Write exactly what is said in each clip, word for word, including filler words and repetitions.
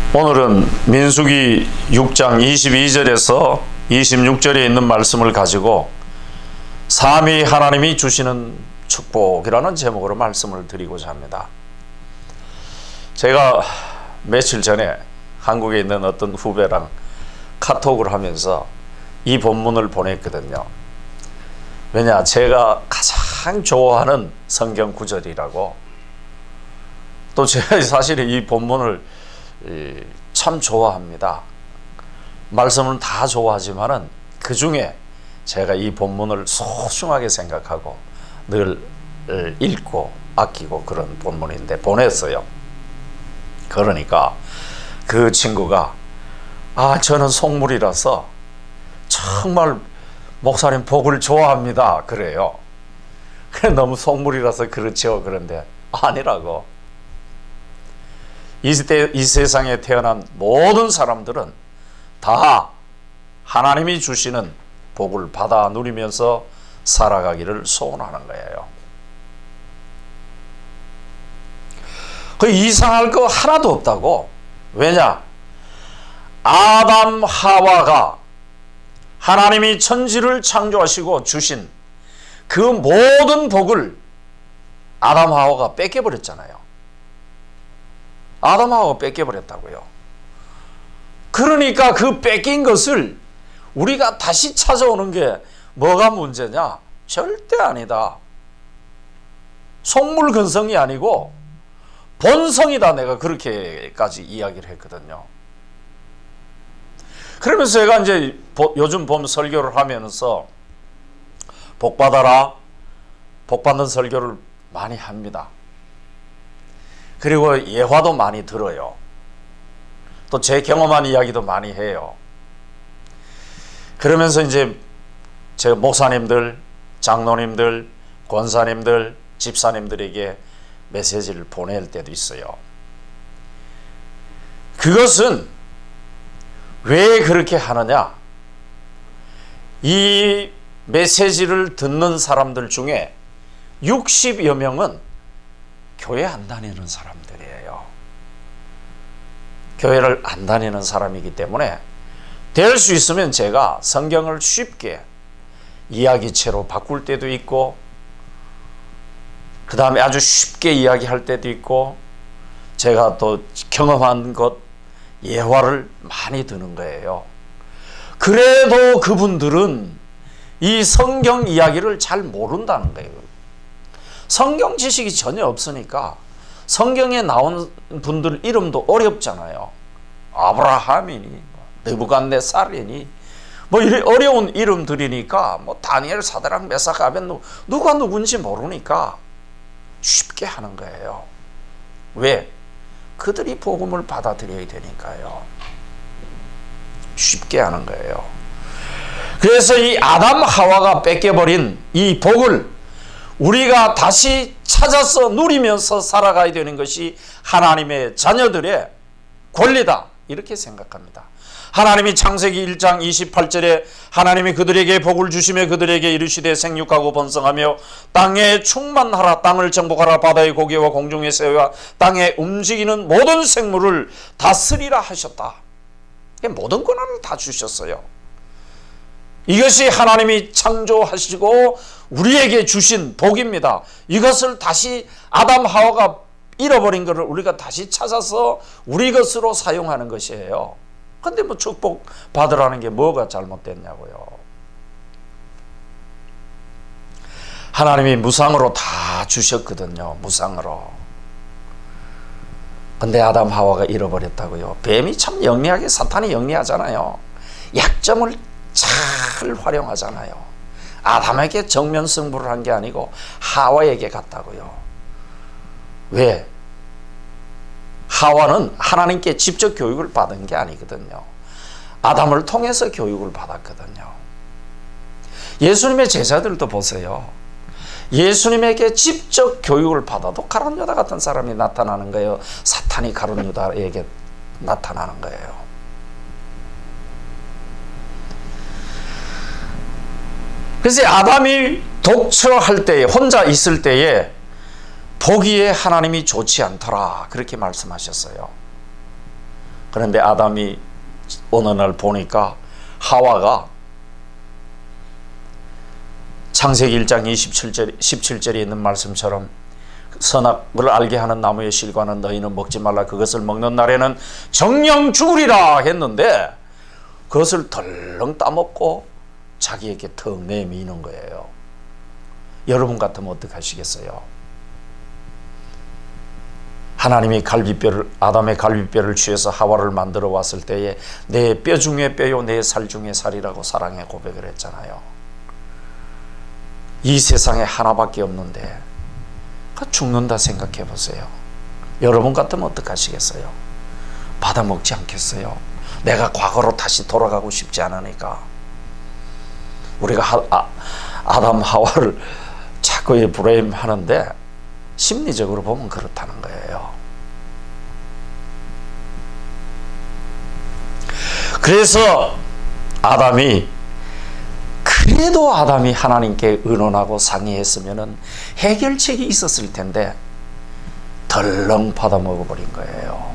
오늘은 민수기 육 장 이십이 절에서 이십육 절에 있는 말씀을 가지고 삼위 하나님이 주시는 축복이라는 제목으로 말씀을 드리고자 합니다. 제가 며칠 전에 한국에 있는 어떤 후배랑 카톡을 하면서 이 본문을 보냈거든요. 왜냐, 제가 가장 좋아하는 성경 구절이라고. 또 제가 사실 이 본문을 참 좋아합니다. 말씀은 다 좋아하지만은 그 중에 제가 이 본문을 소중하게 생각하고 늘 읽고 아끼고 그런 본문인데 보냈어요. 그러니까 그 친구가 아 저는 속물이라서 정말 목사님 복을 좋아합니다 그래요. 그래 너무 속물이라서 그렇죠. 그런데 아니라고. 이, 때, 이 세상에 태어난 모든 사람들은 다 하나님이 주시는 복을 받아 누리면서 살아가기를 소원하는 거예요. 그 이상할 거 하나도 없다고. 왜냐? 아담 하와가 하나님이 천지를 창조하시고 주신 그 모든 복을 아담 하와가 뺏겨버렸잖아요. 아담 하와가 뺏겨버렸다고요. 그러니까 그 뺏긴 것을 우리가 다시 찾아오는 게 뭐가 문제냐? 절대 아니다. 속물근성이 아니고 본성이다. 내가 그렇게까지 이야기를 했거든요. 그러면서 제가 이제 요즘 봄 설교를 하면서 복받아라, 복받는 설교를 많이 합니다. 그리고 예화도 많이 들어요. 또 제 경험한 이야기도 많이 해요. 그러면서 이제 제 목사님들, 장로님들, 권사님들, 집사님들에게 메시지를 보낼 때도 있어요. 그것은 왜 그렇게 하느냐? 이 메시지를 듣는 사람들 중에 육십여 명은 교회 안 다니는 사람들이에요. 교회를 안 다니는 사람이기 때문에 될 수 있으면 제가 성경을 쉽게 이야기체로 바꿀 때도 있고 그 다음에 아주 쉽게 이야기할 때도 있고 제가 또 경험한 것 예화를 많이 드는 거예요. 그래도 그분들은 이 성경 이야기를 잘 모른다는 거예요. 성경 지식이 전혀 없으니까 성경에 나온 분들 이름도 어렵잖아요. 아브라함이니 느부갓네살이니 뭐 이런 어려운 이름들이니까 뭐 다니엘, 사드락, 메삭, 아벤노 누가 누군지 모르니까 쉽게 하는 거예요. 왜? 그들이 복음을 받아들여야 되니까요. 쉽게 하는 거예요. 그래서 이 아담 하와가 뺏겨버린 이 복을 우리가 다시 찾아서 누리면서 살아가야 되는 것이 하나님의 자녀들의 권리다 이렇게 생각합니다. 하나님이 창세기 일 장 이십팔 절에 하나님이 그들에게 복을 주시며 그들에게 이르시되 생육하고 번성하며 땅에 충만하라. 땅을 정복하라. 바다의 고기와 공중의 새와 땅에 움직이는 모든 생물을 다스리라 하셨다. 모든 권한을 다 주셨어요. 이것이 하나님이 창조하시고 우리에게 주신 복입니다. 이것을 다시 아담 하와가 잃어버린 것을 우리가 다시 찾아서 우리 것으로 사용하는 것이에요. 근데 뭐 축복 받으라는 게 뭐가 잘못됐냐고요. 하나님이 무상으로 다 주셨거든요. 무상으로. 근데 아담 하와가 잃어버렸다고요. 뱀이 참 영리하게, 사탄이 영리하잖아요. 약점을 잘 활용하잖아요. 아담에게 정면 승부를 한 게 아니고 하와에게 갔다고요. 왜? 하와는 하나님께 직접 교육을 받은 게 아니거든요. 아담을 통해서 교육을 받았거든요. 예수님의 제자들도 보세요. 예수님에게 직접 교육을 받아도 가룟 유다 같은 사람이 나타나는 거예요. 사탄이 가룟 유다에게 나타나는 거예요. 그래서 아담이 독처할 때에, 혼자 있을 때에 보기에 하나님이 좋지 않더라 그렇게 말씀하셨어요. 그런데 아담이 어느 날 보니까 하와가 창세기 일 장 이십칠 절, 십칠 절에 있는 말씀처럼 선악을 알게 하는 나무의 실과는 너희는 먹지 말라. 그것을 먹는 날에는 정령 죽으리라 했는데 그것을 덜렁 따먹고 자기에게 턱 내미는 거예요. 여러분 같으면 어떻게 하시겠어요? 하나님이 갈비뼈를, 아담의 갈비뼈를 취해서 하와를 만들어 왔을 때에 내 뼈 중에 뼈요 내 살 중에 살이라고 사랑의 고백을 했잖아요. 이 세상에 하나밖에 없는데 죽는다 생각해 보세요. 여러분 같으면 어떻게 하시겠어요? 받아먹지 않겠어요? 내가 과거로 다시 돌아가고 싶지 않으니까. 우리가 하, 아, 아담 하와를 자꾸 브레임 하는데 심리적으로 보면 그렇다는 거예요. 그래서 아담이, 그래도 아담이 하나님께 의논하고 상의했으면 해결책이 있었을 텐데 덜렁 받아먹어버린 거예요.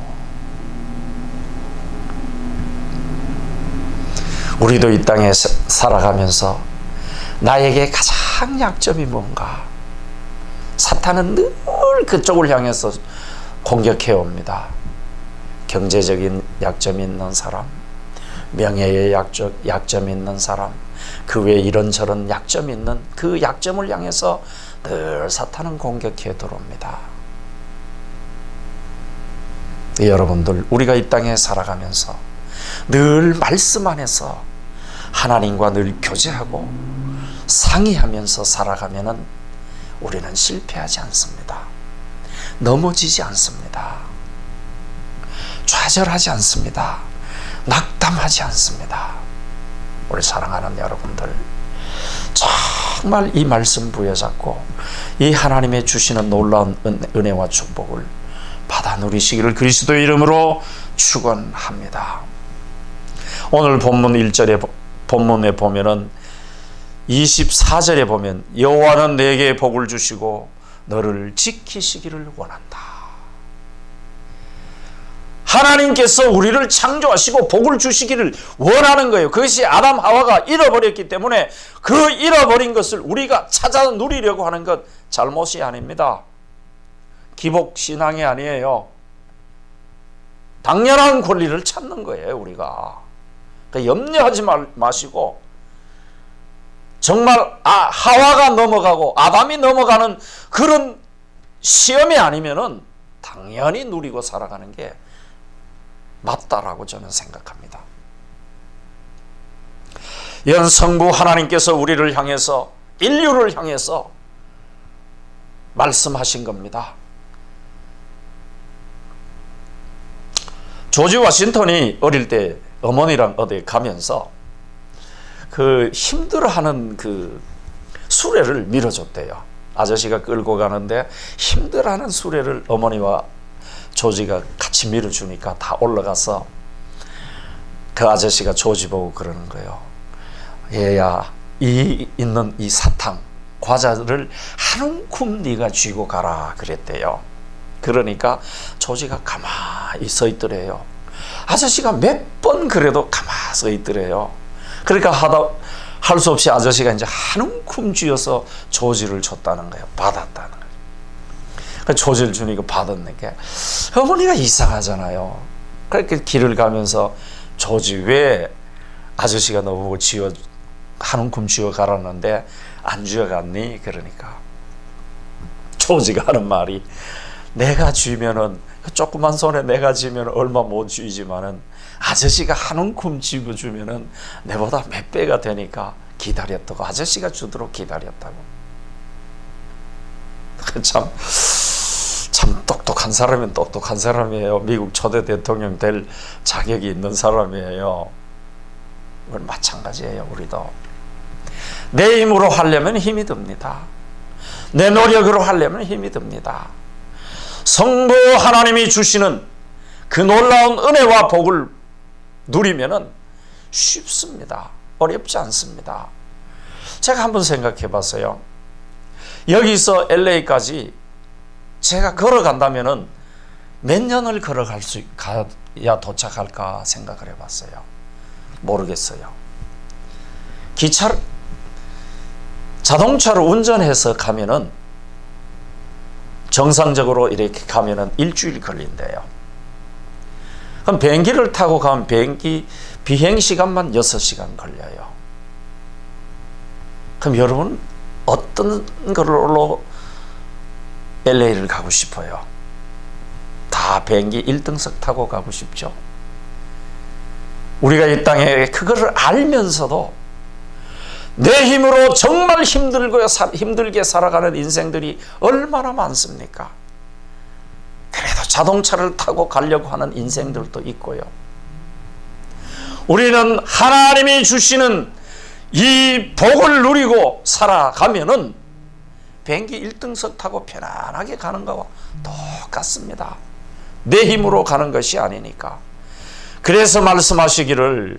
우리도 이 땅에 살아가면서 나에게 가장 약점이 뭔가, 사탄은 늘 그쪽을 향해서 공격해 옵니다. 경제적인 약점이 있는 사람, 명예의 약점, 약점이 있는 사람, 그 외에 이런저런 약점이 있는 그 약점을 향해서 늘 사탄은 공격해 들어옵니다. 여러분들, 우리가 이 땅에 살아가면서 늘 말씀 안에서 하나님과 늘 교제하고 상의하면서 살아가면은 우리는 실패하지 않습니다. 넘어지지 않습니다. 좌절하지 않습니다. 낙담하지 않습니다. 우리 사랑하는 여러분들, 정말 이 말씀 부여잡고 이 하나님의 주시는 놀라운 은혜와 축복을 받아 누리시기를 그리스도의 이름으로 축원합니다. 오늘 본문 일 절에, 본문에 보면은 이십사 절에 보면 여호와는 내게 복을 주시고 너를 지키시기를 원한다. 하나님께서 우리를 창조하시고 복을 주시기를 원하는 거예요. 그것이 아담 하와가 잃어버렸기 때문에 그 잃어버린 것을 우리가 찾아 누리려고 하는 것 잘못이 아닙니다. 기복신앙이 아니에요. 당연한 권리를 찾는 거예요, 우리가. 그러니까 염려하지 마시고, 정말 아, 하와가 넘어가고 아담이 넘어가는 그런 시험이 아니면은 당연히 누리고 살아가는 게 맞다라고 저는 생각합니다. 이런 성부 하나님께서 우리를 향해서, 인류를 향해서 말씀하신 겁니다. 조지 워싱턴이 어릴 때 어머니랑 어디 가면서 그 힘들어하는 그 수레를 밀어줬대요. 아저씨가 끌고 가는데 힘들어하는 수레를 어머니와 조지가 같이 밀어주니까 다 올라가서 그 아저씨가 조지 보고 그러는 거예요. 얘야, 이 있는 이 사탕 과자를 한 움큼 네가 쥐고 가라 그랬대요. 그러니까 조지가 가만히 서 있더래요. 아저씨가 몇 번 그래도 가만히 서 있더래요. 그러니까 하다 할 수 없이 아저씨가 이제 한 움큼 쥐어서 조지를 줬다는 거예요. 받았다는 거예요. 그 조지를 주니까 받았는데 어머니가 이상하잖아요. 그렇게 길을 가면서 조지, 왜 아저씨가 너보고 쥐어 한 움큼 쥐어 가라는데 안 쥐어 갔니? 그러니까 조지가 하는 말이, 내가 쥐면은, 조그만 손에 내가 쥐면 얼마 못 쥐지만은 아저씨가 한 움큼 쥐어주면은 내보다 몇 배가 되니까 기다렸다고, 아저씨가 주도록 기다렸다고. 참, 참 똑똑한 사람은 똑똑한 사람이에요. 미국 초대 대통령 될 자격이 있는 사람이에요. 이건 마찬가지예요. 우리도 내 힘으로 하려면 힘이 듭니다. 내 노력으로 하려면 힘이 듭니다. 성부 하나님이 주시는 그 놀라운 은혜와 복을 누리면은 쉽습니다. 어렵지 않습니다. 제가 한번 생각해 봤어요. 여기서 엘에이까지 제가 걸어간다면은 몇 년을 걸어갈 수, 가, 도착할까 생각을 해봤어요. 모르겠어요. 기차를 자동차를 운전해서 가면은 정상적으로 이렇게 가면은 일주일 걸린대요. 그럼 비행기를 타고 가면 비행기 비행 시간만 여섯 시간 걸려요. 그럼 여러분 어떤 걸로 엘에이를 가고 싶어요? 다 비행기 일 등석 타고 가고 싶죠. 우리가 이 땅에 그거를 알면서도 내 힘으로 정말 힘들고 힘들게 살아가는 인생들이 얼마나 많습니까? 그래도 자동차를 타고 가려고 하는 인생들도 있고요. 우리는 하나님이 주시는 이 복을 누리고 살아가면은 비행기 일 등석 타고 편안하게 가는 거와 똑같습니다. 내 힘으로 가는 것이 아니니까. 그래서 말씀하시기를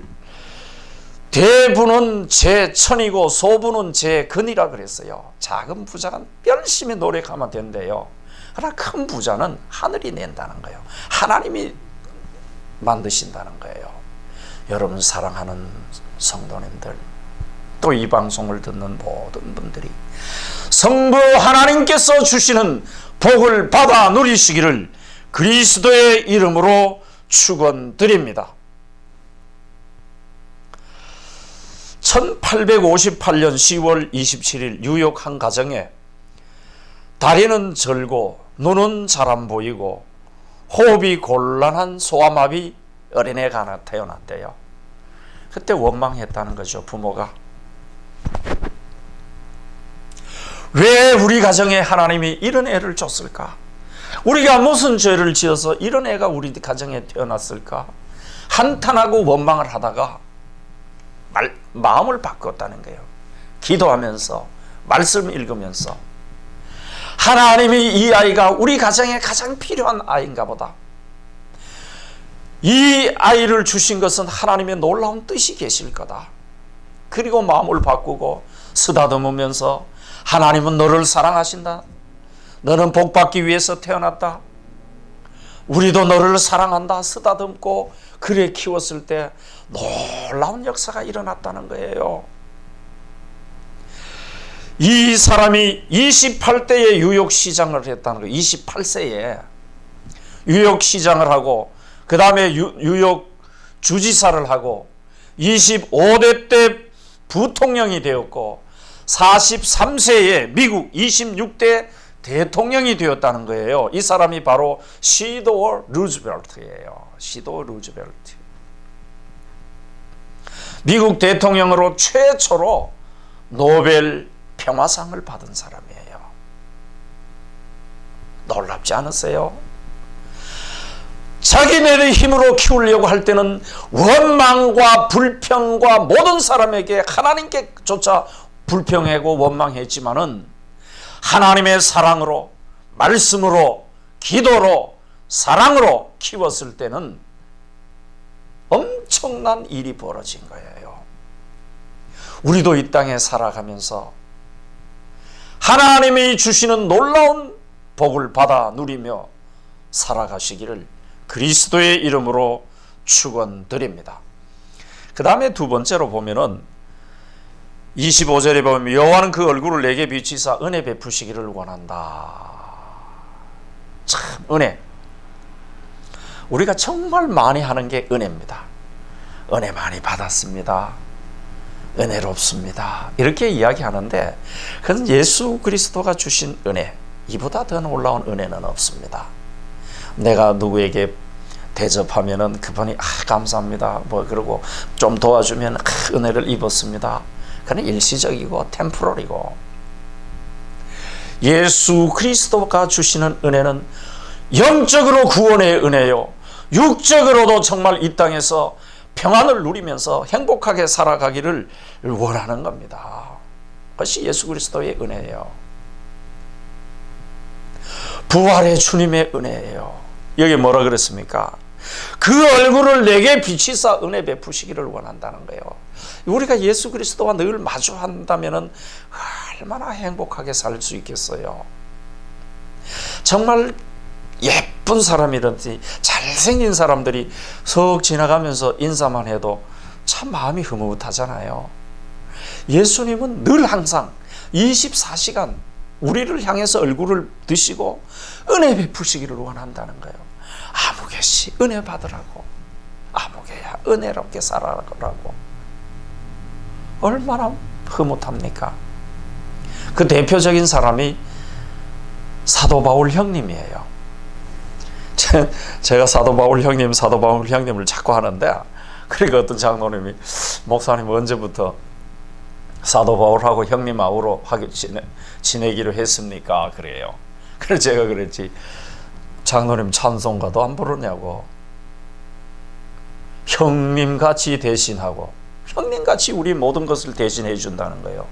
대부는 제 천이고 소부는 제 근이라 그랬어요. 작은 부자가 열심히 노력하면 된대요. 그러나 큰 부자는 하늘이 낸다는 거예요. 하나님이 만드신다는 거예요. 여러분 사랑하는 성도님들, 또 이 방송을 듣는 모든 분들이 성부 하나님께서 주시는 복을 받아 누리시기를 그리스도의 이름으로 축원드립니다. 천팔백오십팔 년 시월 이십칠일 뉴욕 한 가정에 다리는 절고 눈은 잘 안 보이고 호흡이 곤란한 소아마비 어린애가 하나 태어났대요. 그때 원망했다는 거죠. 부모가 왜 우리 가정에 하나님이 이런 애를 줬을까? 우리가 무슨 죄를 지어서 이런 애가 우리 가정에 태어났을까? 한탄하고 원망을 하다가 말, 마음을 바꿨다는 거예요. 기도하면서 말씀 읽으면서 하나님이 이 아이가 우리 가정에 가장 필요한 아이인가 보다. 이 아이를 주신 것은 하나님의 놀라운 뜻이 계실 거다. 그리고 마음을 바꾸고 쓰다듬으면서 하나님은 너를 사랑하신다. 너는 복받기 위해서 태어났다. 우리도 너를 사랑한다. 쓰다듬고 그래 키웠을 때 놀라운 역사가 일어났다는 거예요. 이 사람이 이십팔 대에 뉴욕 시장을 했다는 거예요. 이십팔 세에 뉴욕 시장을 하고 그 다음에 뉴욕 주지사를 하고 이십오 대 때 부통령이 되었고 사십삼 세에 미국 이십육 대 대통령이 되었다는 거예요. 이 사람이 바로 시도어 루즈벨트예요. 시도어 루즈벨트. 미국 대통령으로 최초로 노벨 평화상을 받은 사람이에요. 놀랍지 않으세요? 자기네의 힘으로 키우려고 할 때는 원망과 불평과 모든 사람에게 하나님께조차 불평하고 원망했지만은 하나님의 사랑으로, 말씀으로, 기도로, 사랑으로 키웠을 때는 엄청난 일이 벌어진 거예요. 우리도 이 땅에 살아가면서 하나님이 주시는 놀라운 복을 받아 누리며 살아가시기를 그리스도의 이름으로 축원드립니다. 그 다음에 두 번째로 보면은 이십오 절에 보면 여호와는 그 얼굴을 내게 비치사 은혜 베푸시기를 원한다. 참 은혜. 우리가 정말 많이 하는 게 은혜입니다. 은혜 많이 받았습니다. 은혜롭습니다. 이렇게 이야기하는데 그건 예수 그리스도가 주신 은혜, 이보다 더 놀라운 은혜는 없습니다. 내가 누구에게 대접하면은 그분이 아 감사합니다 뭐 그러고 좀 도와주면 아, 은혜를 입었습니다. 그건 일시적이고 템포러리고, 예수 그리스도가 주시는 은혜는 영적으로 구원의 은혜요, 육적으로도 정말 이 땅에서 평안을 누리면서 행복하게 살아가기를 원하는 겁니다. 그것이 예수 그리스도의 은혜예요. 부활의 주님의 은혜예요. 여기 뭐라 그랬습니까? 그 얼굴을 내게 비치사 은혜 베푸시기를 원한다는 거예요. 우리가 예수 그리스도와 늘 마주한다면 얼마나 행복하게 살 수 있겠어요. 정말 예쁜 사람이든지 잘생긴 사람들이 석 지나가면서 인사만 해도 참 마음이 흐뭇하잖아요. 예수님은 늘 항상 이십사 시간 우리를 향해서 얼굴을 드시고 은혜 베푸시기를 원한다는 거예요. 아무개씨 은혜 받으라고, 아무개야 은혜롭게 살아라고. 얼마나 흐뭇합니까? 그 대표적인 사람이 사도 바울 형님이에요. 제가 사도 바울 형님, 사도 바울 형님을 자꾸 하는데, 그러니까 어떤 장로님이 목사님 언제부터 사도 바울하고 형님하고로 하기 지내, 지내기로 했습니까? 그래요. 그래서 제가 그랬지, 장로님 찬송가도 안 부르냐고. 형님같이 대신하고 형님같이 우리 모든 것을 대신해 준다는 거예요.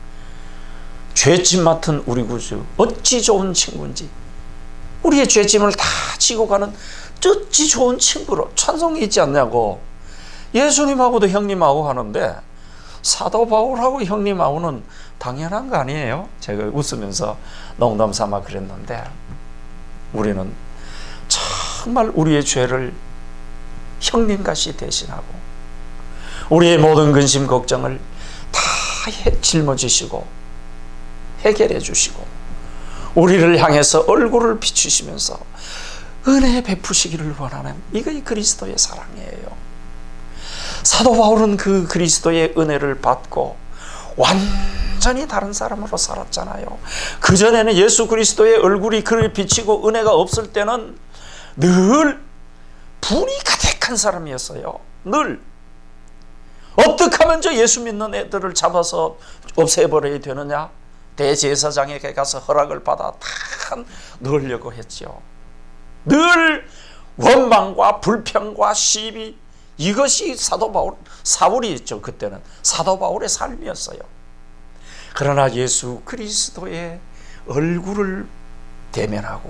죄짐 맡은 우리 구주 어찌 좋은 친구인지, 우리의 죄짐을 다 지고 가는 어찌 좋은 친구로 찬송이 있지 않냐고. 예수님하고도 형님하고 하는데 사도 바울하고 형님하고는 당연한 거 아니에요? 제가 웃으면서 농담 삼아 그랬는데, 우리는 정말 우리의 죄를 형님같이 대신하고 우리의 모든 근심 걱정을 다 짊어지시고 해결해 주시고 우리를 향해서 얼굴을 비추시면서 은혜 베푸시기를 원하는, 이것이 그리스도의 사랑이에요. 사도 바울은 그 그리스도의 은혜를 받고 완전히 다른 사람으로 살았잖아요. 그전에는 예수 그리스도의 얼굴이 그를 비치고 은혜가 없을 때는 늘 분이 가득한 사람이었어요. 늘 어떻게 하면 저 예수 믿는 애들을 잡아서 없애버려야 되느냐, 대제사장에게 가서 허락을 받아 다 넣으려고 했죠. 늘 원망과 불평과 시비, 이것이 사도 바울, 사울이 있죠. 그때는 사도 바울의 삶이었어요. 그러나 예수 그리스도의 얼굴을 대면하고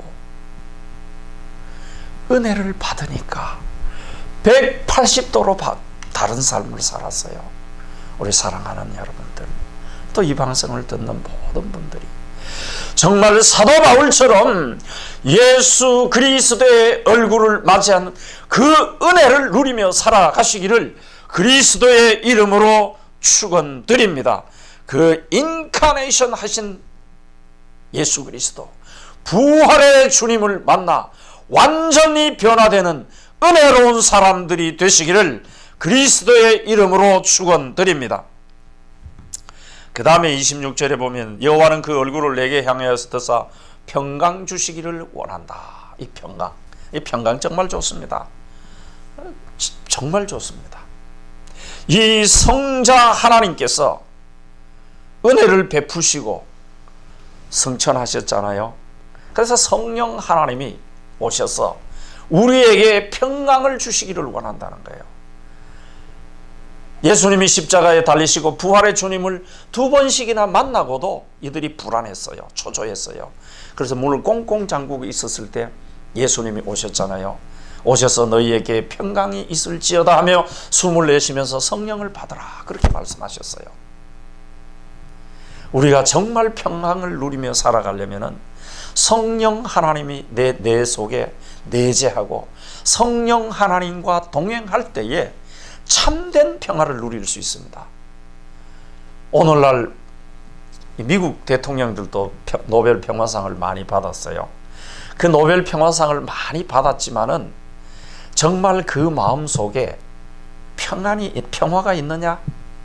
은혜를 받으니까 백팔십 도로 다른 삶을 살았어요. 우리 사랑하는 여러분들, 또 이 방송을 듣는 모든 분들이 정말 사도 바울처럼 예수 그리스도의 얼굴을 맞이한 그 은혜를 누리며 살아가시기를 그리스도의 이름으로 축원드립니다. 그 인카네이션 하신 예수 그리스도, 부활의 주님을 만나 완전히 변화되는 은혜로운 사람들이 되시기를 그리스도의 이름으로 축원드립니다. 그 다음에 이십육 절에 보면 여호와는 그 얼굴을 내게 향하여서 드사 평강 주시기를 원한다. 이 평강, 이 평강 정말 좋습니다. 정말 좋습니다. 이 성자 하나님께서 은혜를 베푸시고 성천하셨잖아요. 그래서 성령 하나님이 오셔서 우리에게 평강을 주시기를 원한다는 거예요. 예수님이 십자가에 달리시고 부활의 주님을 두 번씩이나 만나고도 이들이 불안했어요. 초조했어요. 그래서 문을 꽁꽁 잠그고 있었을 때 예수님이 오셨잖아요. 오셔서 너희에게 평강이 있을지어다 하며 숨을 내쉬면서 성령을 받으라, 그렇게 말씀하셨어요. 우리가 정말 평강을 누리며 살아가려면 성령 하나님이 내, 내 속에 내재하고 성령 하나님과 동행할 때에 참된 평화를 누릴 수 있습니다. 오늘날 미국 대통령들도 노벨 평화상을 많이 받았어요. 그 노벨 평화상을 많이 받았지만은 정말 그 마음 속에 평안이, 평화가 있느냐?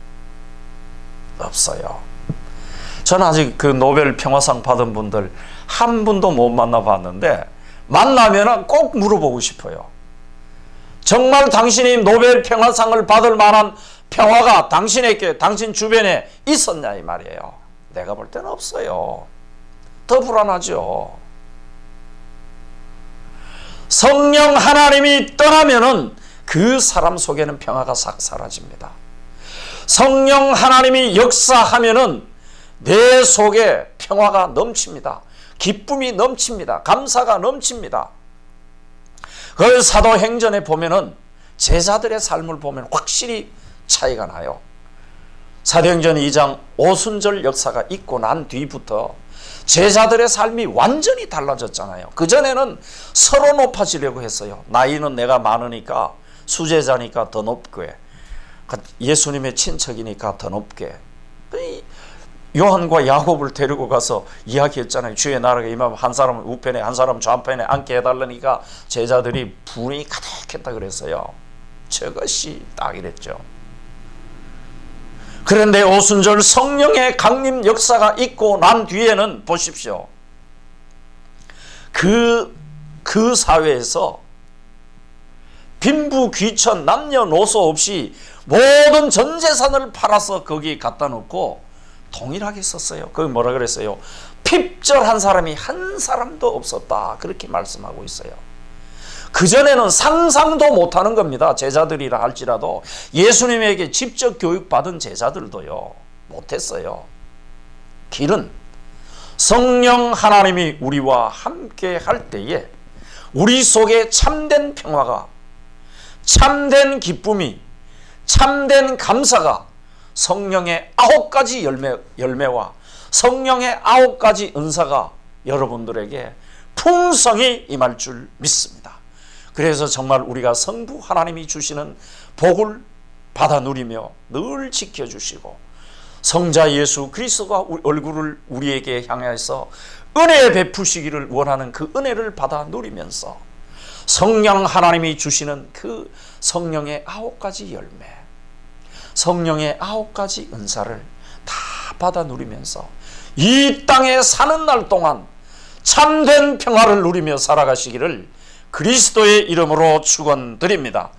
없어요. 저는 아직 그 노벨 평화상 받은 분들 한 분도 못 만나봤는데, 만나면 꼭 물어보고 싶어요. 정말 당신이 노벨 평화상을 받을 만한 평화가 당신에게, 당신 주변에 있었냐 이 말이에요. 내가 볼 때는 없어요. 더 불안하죠. 성령 하나님이 떠나면은 그 사람 속에는 평화가 싹 사라집니다. 성령 하나님이 역사하면은 내 속에 평화가 넘칩니다. 기쁨이 넘칩니다. 감사가 넘칩니다. 그 사도행전에 보면은 제자들의 삶을 보면 확실히 차이가 나요. 사도행전 이 장 오순절 역사가 있고 난 뒤부터 제자들의 삶이 완전히 달라졌잖아요. 그전에는 서로 높아지려고 했어요. 나이는 내가 많으니까, 수제자니까 더 높게, 예수님의 친척이니까 더 높게. 요한과 야곱을 데리고 가서 이야기했잖아요. 주의 나라가 임하면 한 사람은 우편에 한 사람은 좌편에 앉게 해달라니까 제자들이 분이 가득했다 그랬어요. 저것이 딱 이랬죠. 그런데 오순절 성령의 강림 역사가 있고 난 뒤에는 보십시오. 그, 그 사회에서 빈부 귀천 남녀노소 없이 모든 전 재산을 팔아서 거기 갖다 놓고 동일하게 썼어요. 거기 뭐라 그랬어요? 핍절한 사람이 한 사람도 없었다. 그렇게 말씀하고 있어요. 그전에는 상상도 못하는 겁니다. 제자들이라 할지라도 예수님에게 직접 교육받은 제자들도요 못했어요. 길은 성령 하나님이 우리와 함께 할 때에 우리 속에 참된 평화가, 참된 기쁨이, 참된 감사가 성령의 아홉 가지 열매, 열매와 성령의 아홉 가지 은사가 여러분들에게 풍성히 임할 줄 믿습니다. 그래서 정말 우리가 성부 하나님이 주시는 복을 받아 누리며 늘 지켜주시고 성자 예수 그리스도가 얼굴을 우리에게 향해서 은혜 베푸시기를 원하는 그 은혜를 받아 누리면서 성령 하나님이 주시는 그 성령의 아홉 가지 열매, 성령의 아홉 가지 은사를 다 받아 누리면서 이 땅에 사는 날 동안 참된 평화를 누리며 살아가시기를 그리스도의 이름으로 축원드립니다.